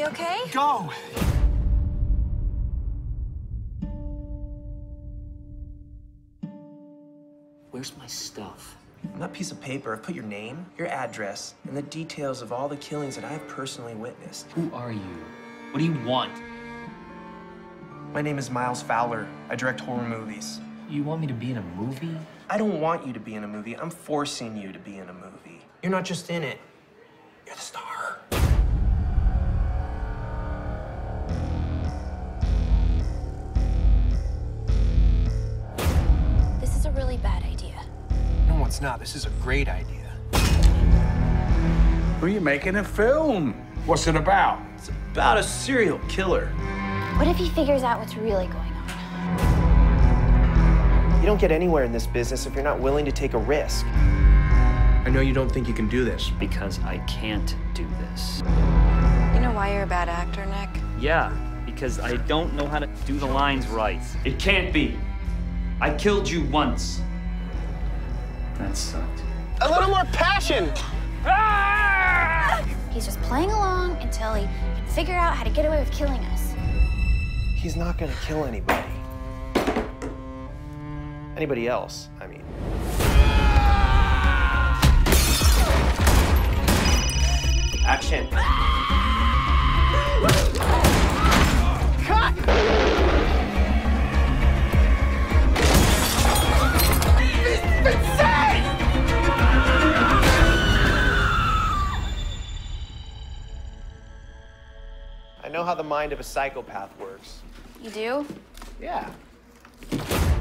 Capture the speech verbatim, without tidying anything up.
okay? Go! Where's my stuff? On that piece of paper, I've put your name, your address, and the details of all the killings that I've personally witnessed. Who are you? What do you want? My name is Miles Fowler. I direct horror movies. You want me to be in a movie? I don't want you to be in a movie. I'm forcing you to be in a movie. You're not just in it. You're the star. This is a really bad idea. No, it's not. This is a great idea. Well, you're making a film. What's it about? It's about a serial killer. What if he figures out what's really going on? You don't get anywhere in this business if you're not willing to take a risk. I know you don't think you can do this. Because I can't do this. You know why you're a bad actor, Nick? Yeah, because I don't know how to do the lines right. It can't be. I killed you once. That sucked. A little more passion! He's just playing along until he can figure out how to get away with killing us. He's not gonna kill anybody. Anybody else, I mean. Action. Cut! It's insane! I know how the mind of a psychopath works. You do? Yeah.